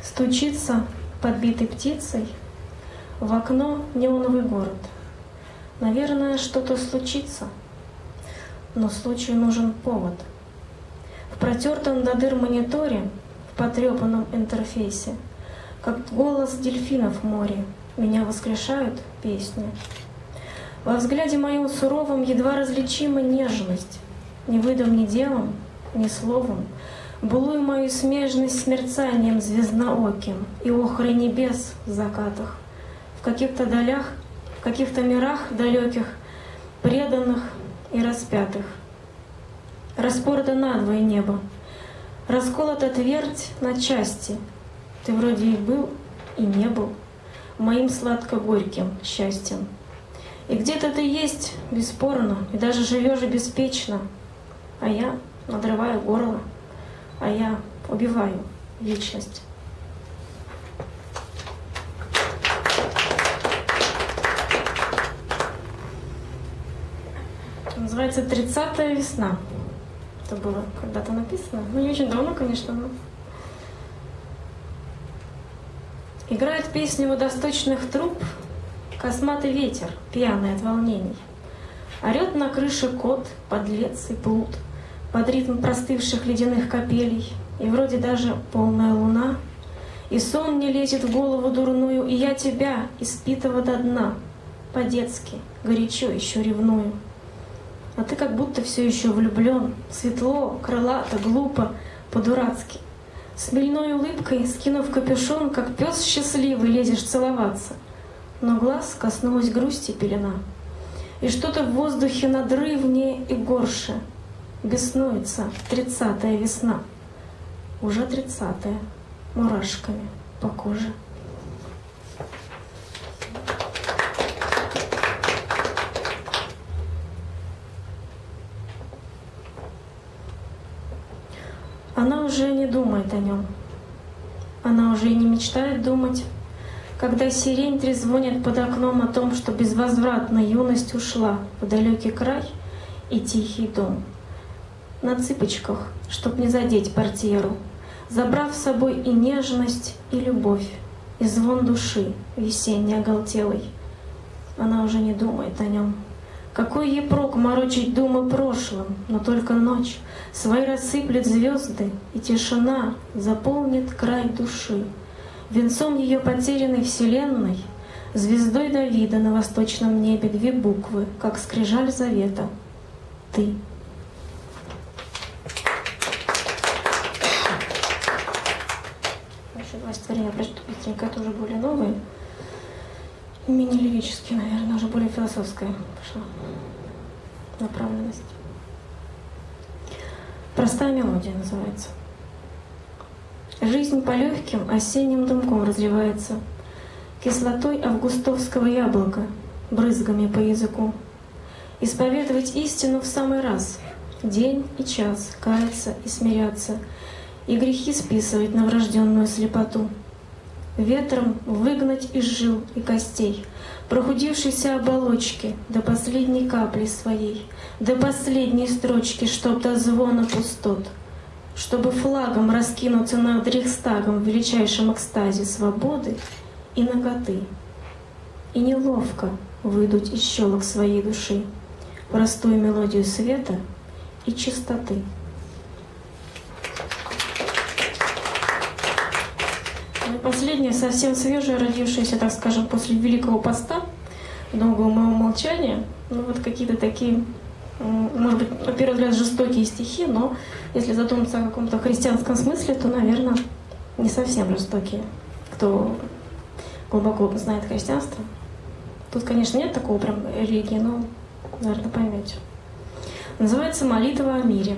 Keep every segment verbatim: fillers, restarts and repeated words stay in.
Стучится подбитой птицей в окно неоновый город. Наверное, что-то случится, но случаю нужен повод. В протертом до дыр мониторе, в потрепанном интерфейсе, как голос дельфинов в море, меня воскрешают песни. Во взгляде моем суровом едва различима нежность. Не выдам ни делом, ни словом былую мою смежность с мерцанием звезднооким и охрой небес в закатах, в каких-то долях, в каких-то мирах далеких, преданных и распятых. Распорото надвое небо, расколота твердь на части. Ты вроде и был, и не был моим сладко-горьким счастьем. И где-то ты есть, бесспорно, и даже живешь беспечно, а я надрываю горло, а я убиваю вечность. Называется «Тридцатая весна». Это было когда-то написано. Ну, не очень давно, конечно, но... Играет песню водосточных труб косматый ветер, пьяный от волнений. Орет на крыше кот, подлец и плут под ритм простывших ледяных капелей. И вроде даже полная луна, и сон не лезет в голову дурную, и я тебя, испитого до дна, по-детски, горячо еще ревную. А ты как будто все еще влюблен, светло, крылато, глупо, по-дурацки. С хмельной улыбкой, скинув капюшон, как пес счастливый, лезешь целоваться. Но глаз коснулась грусти пелена, и что-то в воздухе надрывнее и горше. Беснуется тридцатая весна, уже тридцатая, мурашками по коже. Она уже не думает о нем, она уже и не мечтает думать, когда сирень трезвонит под окном о том, что безвозвратно юность ушла в далекий край и тихий дом. На цыпочках, чтоб не задеть портьеру, забрав с собой и нежность, и любовь, и звон души весенне оголтелой. Она уже не думает о нем. Какой ей прок морочить думы прошлым, но только ночь свои рассыплет звезды, и тишина заполнит край души. Венцом ее потерянной вселенной, звездой Давида на восточном небе две буквы, как скрижаль завета — ты. Еще два стихотворения прочту быстренько, это уже более новые. Менее лирические, наверное, уже более философская пошла направленность. Простая мелодия называется. Жизнь по легким осенним дымком разливается, кислотой августовского яблока, брызгами по языку. Исповедовать истину в самый раз, день и час, каяться и смиряться, и грехи списывать на врожденную слепоту. Ветром выгнать из жил и костей прохудившейся оболочки до последней капли своей, до последней строчки, чтоб до звона пустот, чтобы флагом раскинуться над Рейхстагом в величайшем экстазе свободы и наготы, и неловко выдуть из щелок своей души простую мелодию света и чистоты. Ну и последнее, совсем свежее, родившееся, так скажем, после Великого Поста, долгого моего молчания, ну вот какие-то такие, может быть, на первый взгляд, жестокие стихи, но если задуматься о каком-то христианском смысле, то, наверное, не совсем жестокие. Кто глубоко знает христианство. Тут, конечно, нет такого прям религии, но, наверное, поймете. Называется «Молитва о мире».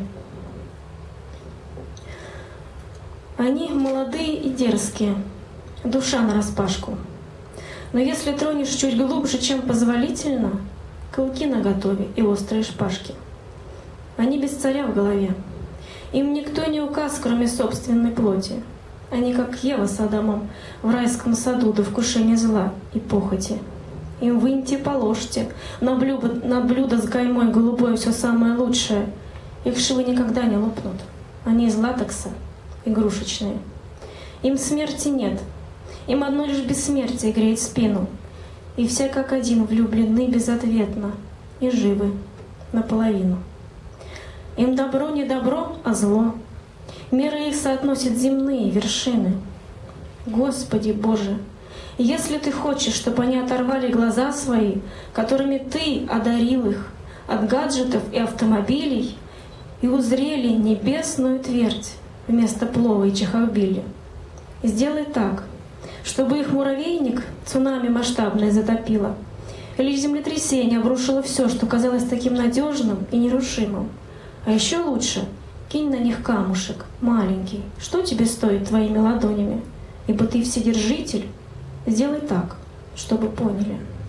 Они молодые и дерзкие, душа нараспашку. Но если тронешь чуть глубже, чем позволительно, клыки наготове и острые шпажки. Они без царя в голове. Им никто не указ, кроме собственной плоти. Они, как Ева с Адамом, в райском саду до вкушения зла и похоти. Им выньте, положьте на блюдо, на блюдо с каймой голубой все самое лучшее. Их швы никогда не лопнут. Они из латекса, игрушечные. Им смерти нет, им одно лишь бессмертие греет спину, и все как один влюблены безответно и живы наполовину. Им добро не добро, а зло, меры их соотносят земные вершины. Господи Боже, если Ты хочешь, чтобы они оторвали глаза свои, которыми Ты одарил их от гаджетов и автомобилей, и узрели небесную твердь вместо плова и чахохбили, сделай так, чтобы их муравейник цунами масштабное затопило, или землетрясение обрушило все, что казалось таким надежным и нерушимым. А еще лучше кинь на них камушек маленький, что тебе стоит твоими ладонями, ибо Ты Вседержитель. Сделай так, чтобы поняли.